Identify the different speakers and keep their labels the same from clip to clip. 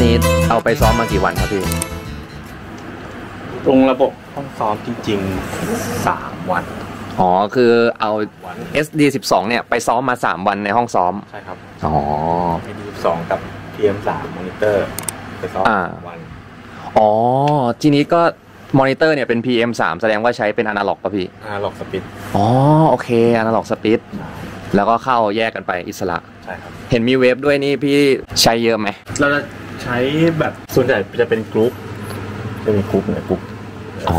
Speaker 1: นี้เอาไปซ้อมมากี่วันครับพี่
Speaker 2: ตรงระบบห้องซ้อมจริงๆ3 วัน
Speaker 1: อ๋อคือเอา SD12 เนี่ยไปซ้อมมา3 วันในห้องซ้อม
Speaker 2: ใช่ครับ
Speaker 1: อ๋อ
Speaker 2: SD12 กับ PM3 มอนิเตอร์ไปซ้อมวัน
Speaker 1: อ๋อทีนี้ก็มอนิเตอร์เนี่ยเป็น PM3 แสดงว่าใช้เป็นอนาล็อกป่ะพี่
Speaker 2: อนาล็อกสปีด
Speaker 1: อ๋อโอเคอนาล็อกสปีดแล้วก็เข้าแยกกันไปอิสระ
Speaker 2: ใช่ครับ
Speaker 1: เห็นมีเวฟด้วยนี่พี่ใช้เยอะไหม
Speaker 2: เราจะใช้แบบส่วนใหญ่จะเป็นกรุ๊ปจะมีกรุ๊ปเนี่ยกรุ๊ป
Speaker 1: อ๋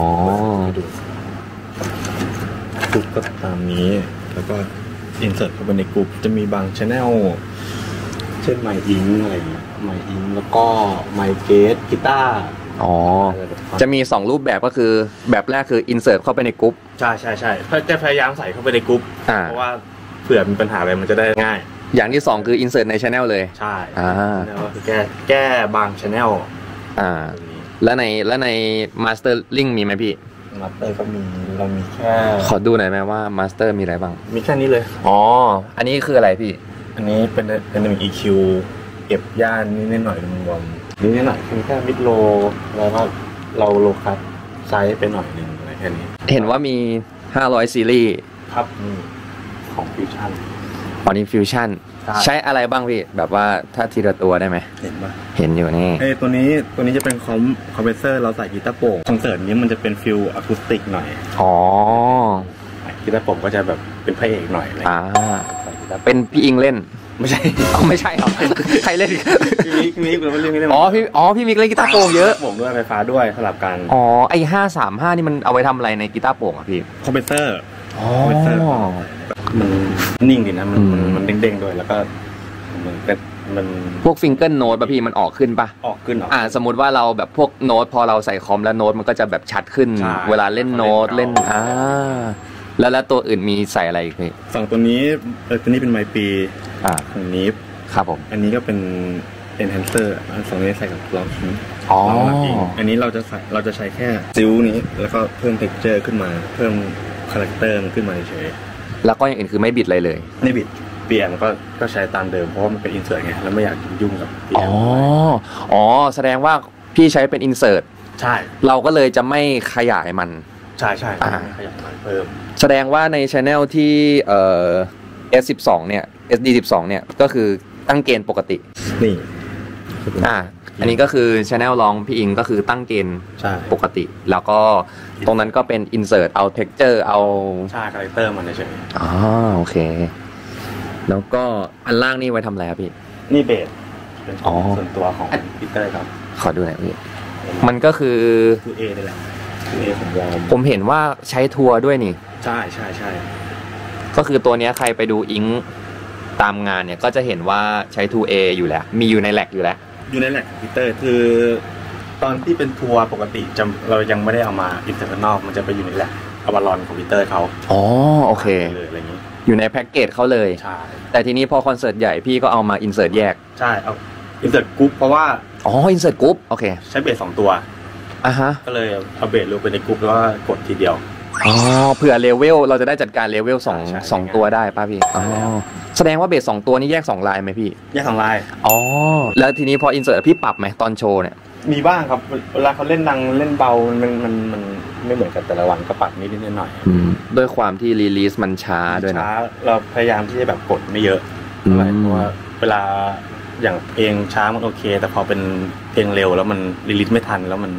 Speaker 2: อกรุ๊ปก็ตามนี้แล้วก็อินเสิร์ตเข้าไปในกรุ๊ปจะมีบางช anel เช่นไมค์อิงอะไรอย่างเงี้ยไมค์อิงแล้วก็ไมค์เกสกีตาร์
Speaker 1: อ๋อจะมี2รูปแบบก็คือแบบแรกคืออินเสิร์ตเข้าไปในกรุ๊ป
Speaker 2: ใช่ใช่ใช่จะพยายามใส่เข้าไปในกรุ๊ปเพราะว่าเผื่อมีปัญหาอะไรมันจะได้ง่าย
Speaker 1: อย่างที่2คืออินเสิร์ตใน channel เลย
Speaker 2: ใช่แล้วก็คือแก้บาง channel
Speaker 1: แล้วใน mastering มีไหมพี่
Speaker 2: มาสเตอร์ก็มีเรามีแค่
Speaker 1: ขอดูหน่อยไหมว่ามาสเตอร์มีอะไรบ้าง
Speaker 2: มีแค่นี้เลย
Speaker 1: อ๋ออันนี้คืออะไรพี่
Speaker 2: อันนี้เป็นEQ เก็บย่านนิดหน่อยรวมนิดหน่อยคือแค่มิดโลแล้วก็เราโลคัสไซส์ไปหน่อยนึงอะไรแค่นี้
Speaker 1: เห็นว่ามี500ซีรีส์
Speaker 2: ครับของฟิวชั่น
Speaker 1: อ๋อนี่ฟิวชั่นใช้อะไรบ้างพี่แบบว่าถ้าทีละตัวได้ไหม
Speaker 2: เห็นปะ
Speaker 1: เห็นอยู่นี่
Speaker 2: ตัวนี้จะเป็นคอมเพรสเซอร์เราใส่กีตาร์โปร่งคอนเสิร์ตนี้มันจะเป็นฟิลอะคูสติกหน่อย
Speaker 1: อ๋อ
Speaker 2: กีตาร์โปร่งก็จะแบบเป็นพระเอกหน่อย
Speaker 1: เป็นพี่อิงเล่น
Speaker 2: ไม่ใช่
Speaker 1: ไม่ใช่หรอใครเล่น
Speaker 2: พี่มิกเราเล่นไม่ได้
Speaker 1: พี่มิกเล่นกีตาร์โปร่งเยอะ
Speaker 2: ผมด้วยไฟฟ้าด้วยสลับกัน
Speaker 1: อ๋อไอ้535นี่มันเอาไว้ทำอะไรในกีตาร์โปร่งอ่ะพี่
Speaker 2: คอมเพรสเซอร์มันนิ่งดีนะมันเด้งๆด้วยแล้วก็มัน
Speaker 1: พวกฟิงเกิลโน้ตป่ะพี่มันออกขึ้นป่ะ
Speaker 2: ออกขึ้น
Speaker 1: สมมติว่าเราแบบพวกโน้ตพอเราใส่คอมแล้วโน้ตมันก็จะแบบชัดขึ้นเวลาเล่นโน้ตเล่นแล้วตัวอื่นมีใส่อะไรอีกพี่
Speaker 2: ฝั่งตัวนี้เป็นไมค์ปีของนี้
Speaker 1: ครับผม
Speaker 2: อันนี้ก็เป็น enhancer ฝั่งนี้ใส่กับล็อกอันนี้เราจะใช้แค่ซิลนี้แล้วก็เพิ่ม texture ขึ้นมาเพิ่มคาแรคเตอร์มันขึ้นมาเฉย
Speaker 1: แล้วก็อย่างอื่นคือไม่บิดอะไรเลย
Speaker 2: ไม่บิดเปลี่ยนก็ใช้ตามเดิมเพราะว่ามันเป็นอินเสิร์ตไงแล้วไม่อยากยุ่งกับเปลี่ยน
Speaker 1: แสดงว่าพี่ใช้เป็นอินเสิร์ต
Speaker 2: ใช่
Speaker 1: เราก็เลยจะไม่ขยายมัน
Speaker 2: ใช่ขยายมันเพิ่ม
Speaker 1: แสดงว่าใน channel ที่S12 เนี่ย SD12 เนี่ยก็คือตั้งเกณฑ์ปกติ
Speaker 2: นี่
Speaker 1: อันนี้ก็คือ channel ร้องพี่อิงก็คือตั้งเกณฑ์ปกติแล้วก็ตรงนั้นก็เป็น insert เอา texture เอา
Speaker 2: คาแรคเตอร์มันเฉย
Speaker 1: โอเคแล้วก็อันล่างนี่ไว้ทำอะไรครับพี่
Speaker 2: นี่เบสเป็นส่วนตัวของพีเตอร์ครับ
Speaker 1: ขอดูหน่อยพี่มันก็คือ
Speaker 2: A นี่แหละA ของวอร์ม
Speaker 1: ผมเห็นว่าใช้ทัวร์ด้วยนี่
Speaker 2: ใช่
Speaker 1: ก็คือตัวนี้ใครไปดูอิงตามงานเนี่ยก็จะเห็นว่าใช้ 2A อยู่แล้วมีอยู่ในแล็กอยู่แล้ว
Speaker 2: อยู่ในแล็กของพีเตอร์คือตอนที่เป็นทัวร์ปกติเรายังไม่ได้เอามาอินเตอร์นอกมันจะไปอยู่ในแล็กอวารอนของพีเตอร์เขา
Speaker 1: โอเค
Speaker 2: อะไรอย่างนี้
Speaker 1: อยู่ในแพ็กเกจเขาเลย
Speaker 2: ใช่
Speaker 1: แต่ทีนี้พอคอนเสิร์ตใหญ่พี่ก็เอามาอินเสิร์ตแยก
Speaker 2: ใช่เอาอินเสิร์ตกรุ๊ปเพราะว่า
Speaker 1: อินเสิร์ตกรุ๊ปโอเค
Speaker 2: ใช้เบส2ตัวก็เลยเอาเบสลงไปในกรุ๊ปแล้วก็กดทีเดียว
Speaker 1: เผื่อเลเวลเราจะได้จัดการเลเวล2ตัวได้ป่ะพี่แสดงว่าเบส2ตัวนี้แยก2ลายไหมพี่
Speaker 2: แยก2ลาย
Speaker 1: แล้วทีนี้พออินเสิร์ตพี่ปรับไหมตอนโชว์เนี่ย
Speaker 2: มีบ้างครับเวลาเขาเล่นดังเล่นเบามันไม่เหมือนกับแต่ละวันก็ปรับนิดหน่อย
Speaker 1: ด้วยความที่รีลีสมันช้าด้วยนะ
Speaker 2: เราพยายามที่จะแบบกดไม่เยอะเพราะว่าเวลาอย่างเพลงช้ามันโอเคแต่พอเป็นเพลงเร็วแล้วมันรีลีสไม่ทันแล้วมัน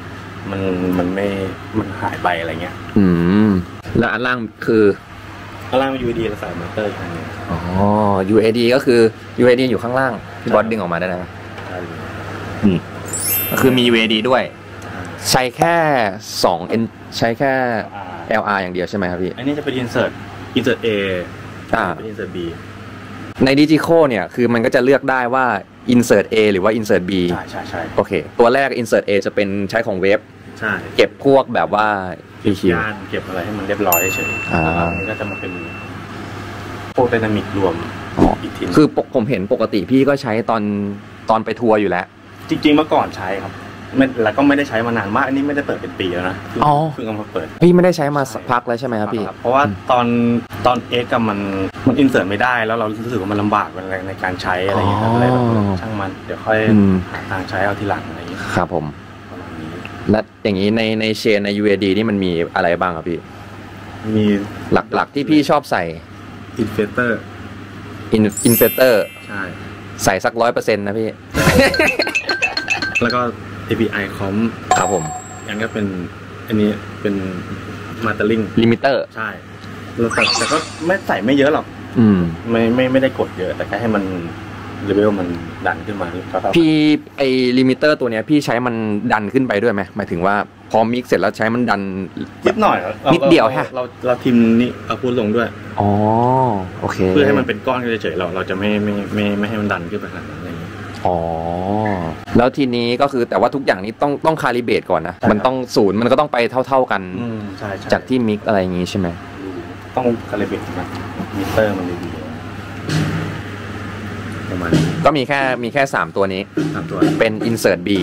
Speaker 2: หายไปอะไรเงี้ย
Speaker 1: แล้วอันล่างคือ
Speaker 2: อันล่างเป็น UAD เราใส่มอเตอร์อีกอันนึง
Speaker 1: UAD ก็คือ UAD อยู่ข้างล่างพี่บอสดึงออกมาได้ไหมนี่ก็คือมี UAD ด้วยใช้แค่2N ใช้แค่ LR อย่างเดียวใช่ไหมครับพี่
Speaker 2: อันนี้จะเป็น insert A เป็น insert B
Speaker 1: ใน Digico เนี่ยคือมันก็จะเลือกได้ว่า insert A หรือว่า insert B
Speaker 2: ใช่
Speaker 1: โอเคตัวแรก insert A จะเป็นใช้ของเว็บ
Speaker 2: ใช่
Speaker 1: เก็บพวกแบบว่า
Speaker 2: EQ เก็บอะไรให้มันเรียบร้อยเฉยๆก็จะมาเป็นพวกไดนามิกรวมอีกที
Speaker 1: คือผมเห็นปกติพี่ก็ใช้ตอนไปทัวร์อยู่แล้ว
Speaker 2: จริงๆเมื่อก่อนใช้ครับแล้วก็ไม่ได้ใช้มานานมากอันนี้ไม่ได้เปิดเป็นปีแล้วนะเพิ่งเอามาเปิด
Speaker 1: พี่ไม่ได้ใช้มาสักพักแล้วใช่ไหมครับพี่
Speaker 2: เพราะว่าตอนเอ็กกับมันมันอินเสิร์ตไม่ได้แล้วเรารู้สึกว่ามันลำบากในการใช้อะไรอย่างเงี้ยอะไรแบบช่างมันเดี๋ยวค่อยหาทางใช้เอาทีหลังอะไรอย่างเงี้ย
Speaker 1: ครับผมและอย่างนี้ในเชนใน UAD นี่มันมีอะไรบ้างครับพี่
Speaker 2: มี
Speaker 1: หลักๆที่พี่ชอบใส่
Speaker 2: อินเฟเตอร์ใช่
Speaker 1: ใส่สัก 100% นะพี่
Speaker 2: แล้วก็ API คอม
Speaker 1: ครับผม
Speaker 2: อย่างก็เป็นอันนี้เป็นมาเตอร์ลิง
Speaker 1: ลิมิเตอร์
Speaker 2: ใช่แต่ก็ไม่ใส่ไม่เยอะหรอกไม่ได้กดเยอะแต่แค่ให้มันเลเวลมันดันขึ้นมา
Speaker 1: พี่ไอลิมิเตอร์ตัวเนี้ยพี่ใช้มันดันขึ้นไปด้วยไหมหมายถึงว่าพอมิกเสร็จแล้วใช้มันดัน
Speaker 2: นิดหน่อย
Speaker 1: นิดเดียวฮะ
Speaker 2: เราทิมนี่เอาพูดลงด้วย
Speaker 1: อ๋อโอเค
Speaker 2: เพื่อให้มันเป็นก้อนเฉยๆเราจะไม่ให้มันดันขึ้นไปขนาดนั้นอะไรอย่างนี้
Speaker 1: อ๋อแล้วทีนี้ก็คือแต่ว่าทุกอย่างนี้ต้องคาลิเบรตก่อนนะมันต้องศูนย์มันก็ต้องไปเท่ากัน
Speaker 2: ใช่
Speaker 1: จากที่มิกอะไรอย่างงี้ใช่ไหม
Speaker 2: ต้องคาลิเบรตนะมิเตอร์มันดี
Speaker 1: ก็มีแค่3ตัวนี้เป็น Insert B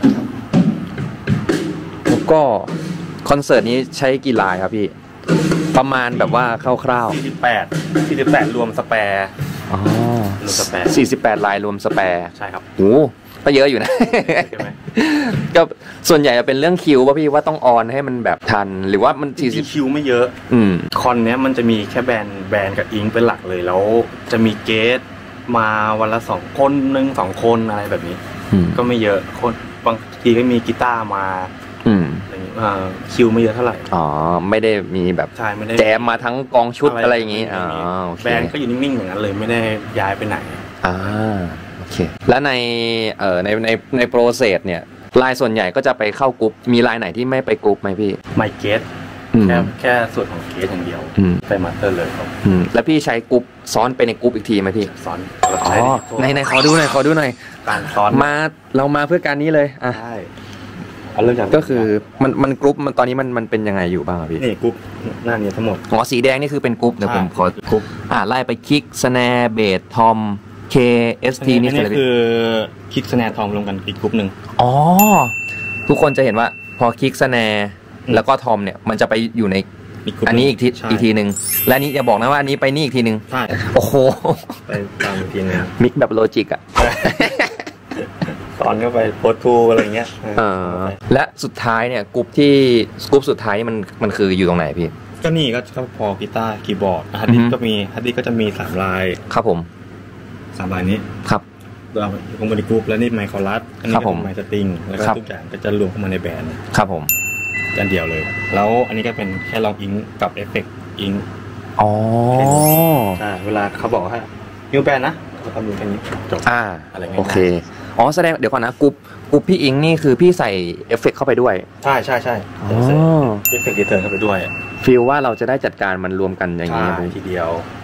Speaker 1: แล้วก็คอนเสิร์ตนี้ใช้กี่ลายครับพี่ประมาณแบบว่าคร่าว
Speaker 2: ๆ48รวมสแปร์
Speaker 1: รวมสแปร์48ลายรวมสแปร์
Speaker 2: ใช่ครับ
Speaker 1: โอ้ก็เยอะอยู่นะก็ส่วนใหญ่จะเป็นเรื่องคิวป่ะพี่ว่าต้องออนให้มันแบบทันหรือว่ามัน
Speaker 2: 40คิวไม่เยอะคอนเนี้ยมันจะมีแค่แบรนด์กับอิงเป็นหลักเลยแล้วจะมีเกสมาวันละ2 คน2 คนอะไรแบบนี้ก็ไม่เยอะคนบางทีก็มีกีตาร์มาอะไรอย่างนี้คิวไม่เยอะเท่าไหร่
Speaker 1: อ๋อไม่ได้มีแบบแจมมาทั้งกองชุดอะไรอย่างนี้
Speaker 2: แบรนด์ก็อยู่นิ่งๆอย่างนั้นเลยไม่ได้ย้ายไปไหน
Speaker 1: โอเคแล้วในโปรเซสเนี่ยลายส่วนใหญ่ก็จะไปเข้ากรุ๊ปมีลายไหนที่ไม่ไปกรุ๊ปไหมพี่
Speaker 2: ไม่เกสแค่ส่วนของเกสอย่างเดียวไปมาสเตอร์เลยครับ
Speaker 1: แล้วพี่ใช้กรุ๊ปซ้อนไปในกรุ๊ปอีกทีไหมพี่
Speaker 2: ซ้อน
Speaker 1: ในขอดูหน่อย
Speaker 2: การซ้อน
Speaker 1: เรามาเพื่อการนี้เลย
Speaker 2: ใช่
Speaker 1: ก็คือมันกรุ๊ปมันตอนนี้มันเป็นยังไงอยู่บ้างพี่
Speaker 2: นี่กรุ๊ปหน้านี้ทั้งหมด
Speaker 1: สีแดงนี่คือเป็นกรุ๊ปเดี๋ยวผมขอกรุ๊ปไล่ไปคิกสแนร์เบสทอมเคเอสทีนี่
Speaker 2: คือคิกสแนร์ทอมรวมกันอีกกรุ๊ปหนึ่ง
Speaker 1: ทุกคนจะเห็นว่าพอคิกสแนร์แล้วก็ทอมเนี่ยมันจะไปอยู่ในอันนี้อีกทีหนึ่งและนี้อย่าบอกนะว่าอันนี้ไปนี่อีกทีหนึ่ง
Speaker 2: ใช่
Speaker 1: โอ้โห
Speaker 2: ไปตามอีกทีนึง
Speaker 1: มิกแบบโลจิกอ่ะ
Speaker 2: ตอนก็ไปโพสทูอะไรเงี้ย
Speaker 1: และสุดท้ายเนี่ยกรุ๊ปสุดท้ายมันคืออยู่ตรงไหนพี่
Speaker 2: ก็นี่ก็พอกีตาร์คีย์บอร์ดฮาร์ดดิสก์ก็จะมี3ลาย
Speaker 1: ครับผม
Speaker 2: 3ลายนี้
Speaker 1: ครับ
Speaker 2: เราลงมาในกรุ๊ปแล้วนี่ไมค์คอรัสอันนี้เป็นไมค์สตริงแล้วก็ทุกอย่างก็จะรวมเข้ามาในแบนด์
Speaker 1: ครับผม
Speaker 2: กันเดียวเลยแล้วอันนี้ก็เป็นแค่ลองอิงกับเอฟเฟกต์อิงใช่เวลาเขาบอกให้นิวแบนนะเขาทำอยู่แค่นี้จบอะไรเงี้ย
Speaker 1: โอเคแสดงเดี๋ยวก่อนนะกรุ๊ปพี่อิงนี่คือพี่ใส่เอฟเฟกต์เข้าไปด้วย
Speaker 2: ใช่เอฟเฟกต์ดีเทอร์เข้าไปด้วย
Speaker 1: ฟีลว่าเราจะได้จัดการมันรวมกันอย่างนี้
Speaker 2: ทีเดียว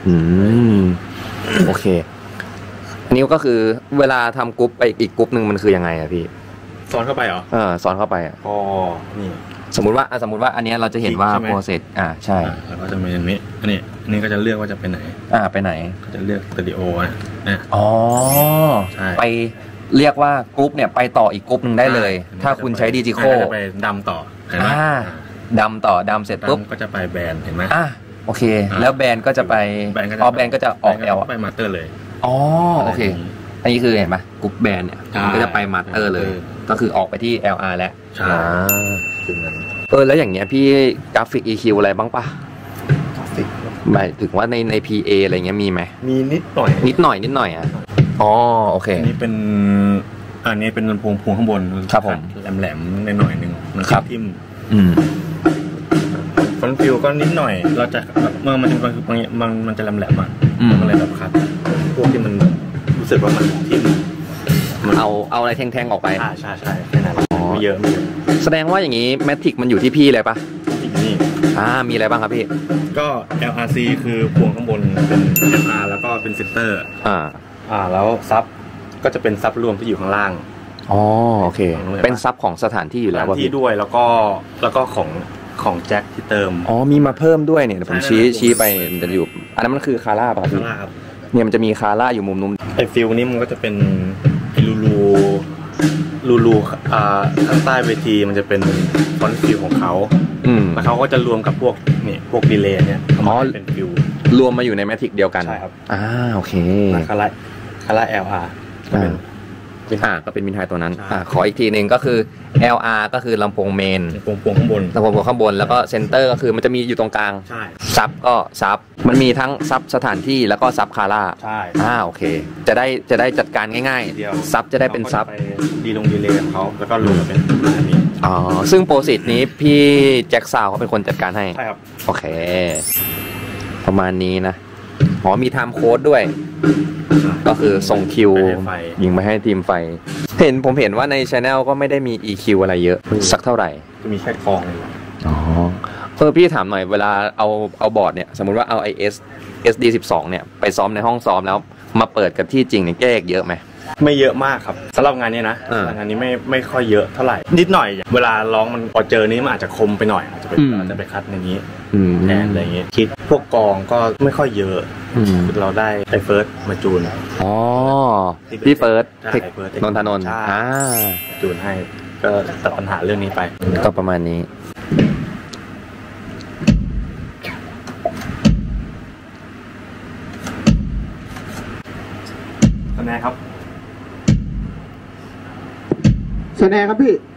Speaker 1: โอเคอันนี้ก็คือเวลาทำกรุ๊ปไปอีกกรุ๊ปนึงมันคือยังไงอะพี่
Speaker 2: ซ้อนเข้าไปเหรอ
Speaker 1: ซ้อนเข้าไป
Speaker 2: นี่
Speaker 1: สมมุติว่าอันนี้เราจะเห็นว่าโปรเซสใช่
Speaker 2: แล้วก็จะมีอันนี้ก็จะเลือกว่าจะไปไหน
Speaker 1: ไปไหน
Speaker 2: ก็จะเลือกสตูดิโอนะ
Speaker 1: ไปเรียกว่ากรุ๊ปเนี่ยไปต่ออีกกรุ๊ปนึงได้เลยถ้าคุณใช้ดิจิโค
Speaker 2: จะไปดำต่อ
Speaker 1: ดำเสร็จปุ๊บ
Speaker 2: ก็จะไปแบนเห็นไหม
Speaker 1: โอเคแล้วแบนก็จะไปแบนก็จะออก
Speaker 2: ไปมาสเตอร์เลย
Speaker 1: โอเคอันนี้คือเห็นไหมกรุ๊ปแบนเนี่ยมันก็จะไปมาสเตอร์เลยก็คือออกไปที่ LR แล้วแล้วอย่างเงี้ยพี่กราฟิก EQ อะไรบ้างปะหมายถึงว่าใน PA อะไรเงี้ยมีไหม
Speaker 2: มีนิดหน่อย
Speaker 1: โอเค
Speaker 2: อันนี้เป็นลำโพงข้างบน
Speaker 1: ครับผม
Speaker 2: แหลมหน่อยนึงมันทิ่มฟอนต์ฟิลก็นิดหน่อยเราจะเมื่อมันจะแหลมก็เลยแบบคัดพวกที่มันรู้สึกว่ามันทิ่ม
Speaker 1: เอาอะไรแท่งๆออกไป
Speaker 2: ใช่แค่นั้นไม่เยอะ
Speaker 1: แสดงว่าอย่างนี้แมทริกมันอยู่ที่พี่เลยปะ
Speaker 2: นี่
Speaker 1: มีอะไรบ้างครับพี่
Speaker 2: ก็ LRC คือพวงข้างบนเป็น LR แล้วก็เป็นเซนเตอร์แล้วซับก็จะเป็นซับรวมที่อยู่ข้างล่าง
Speaker 1: โอเคเป็นซับของสถานที่อยู่แล้ว
Speaker 2: ที่ด้วยแล้วก็ของแจ็คที่เติม
Speaker 1: มีมาเพิ่มด้วยเนี่ยผมชี้ไปจะอยู่อันนั้นมันคือคาร่าป่ะพี่เนี่ยมันจะมีคาร่าอยู่มุมนู้น
Speaker 2: ไอฟิลนี้มันก็จะเป็นลูข้างใต้เวทีมันจะเป็นฟอนต์ฟิลของเขาแล้วเขาก็จะรวมกับพวกดีเลย์เนี่ยมาเป็นฟิล
Speaker 1: รวมมาอยู่ในแมทริกเดียวกัน
Speaker 2: ใช่ครับ
Speaker 1: โอเค
Speaker 2: คาร่า LR ก็เป็น
Speaker 1: ก็เป็นมินไทตัวนั้นขออีกทีหนึ่งก็คือ LR ก็คือลำโพงเมน
Speaker 2: ลำโพงข้างบน
Speaker 1: แล้วก็เซนเตอร์ก็คือมันจะมีอยู่ตรงกลาง
Speaker 2: ใช่
Speaker 1: ซับก็ซับมันมีทั้งซับสถานที่แล้วก็ซับคาร่า
Speaker 2: ใช่
Speaker 1: โอเคจะได้จัดการง่ายๆซับจะได้เป็นซับ
Speaker 2: ดีเลย์ของเขาแล้วก็รวมเป็นอันนี้
Speaker 1: ซึ่งโปรซิตนี้พี่แจ็คซาวเขาเป็นคนจัดการให้
Speaker 2: ใช่ครับ
Speaker 1: โอเคประมาณนี้นะมีไทม์โค้ดด้วยก็คือส่งคิวยิงมาให้ทีมไฟผมเห็นว่าใน Channel ก็ไม่ได้มี EQ อะไรเยอะสักเท่าไหร่
Speaker 2: จะมีแค่กอง
Speaker 1: พี่ถามหน่อยเวลาเอาบอร์ดเนี่ยสมมุติว่าเอา SD12 เนี่ยไปซ้อมในห้องซ้อมแล้วมาเปิดกับที่จริงเนี่ยแก้เยอะไหม
Speaker 2: ไม่เยอะมากครับสำหรับงานนี้นะงานนี้ไม่ค่อยเยอะเท่าไหร่นิดหน่อยเวลาร้องมันพอเจอนี้มันอาจจะคมไปหน่อยอาจจะไปคัดในนี้แทนอะไรอย่างเงี้ยคิดพวกกองก็ไม่ค่อยเยอะเราได้ไอเฟิร์สมาจูน
Speaker 1: พี่เฟิร์สนนทนนท์
Speaker 2: จูนให้ก็ตัดปัญหาเรื่องนี้ไป
Speaker 1: ก็ประมาณนี้
Speaker 2: คะแนนครับ
Speaker 3: คะแนนครับพี่